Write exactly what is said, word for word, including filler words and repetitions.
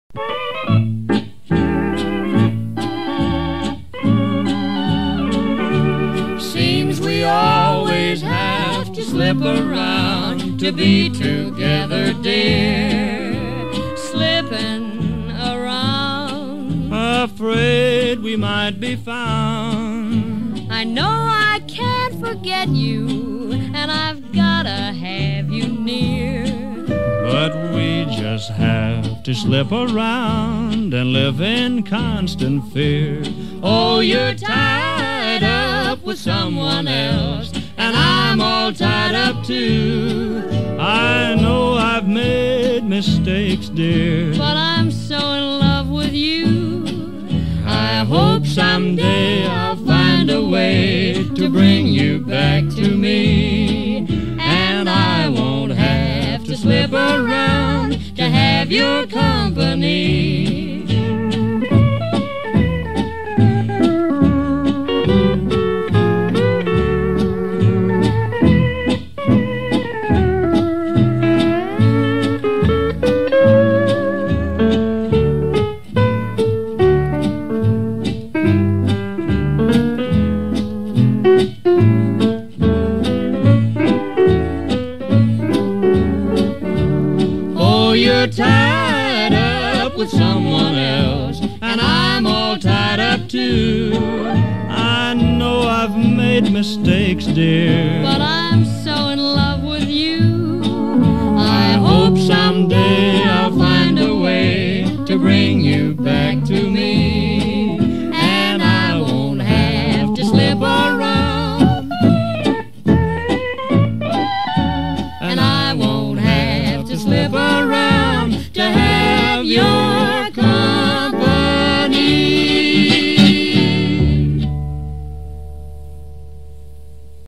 Seems we always have to slip around to be together, dear. Slipping around, afraid we might be found. I know I can't forget you, and I've gotta have you near. But we just have to slip around and live in constant fear. Oh, you're tied up with someone else, and I'm all tied up too. I know I've made mistakes, dear, But I'm so in love with you. I hope someday I'll find a way to bring you back to me, and I won't have to slip around to have your company. You're tied up with someone else, and I'm all tied up too. I know I've made mistakes, dear, But I'm so in love with you. I hope someday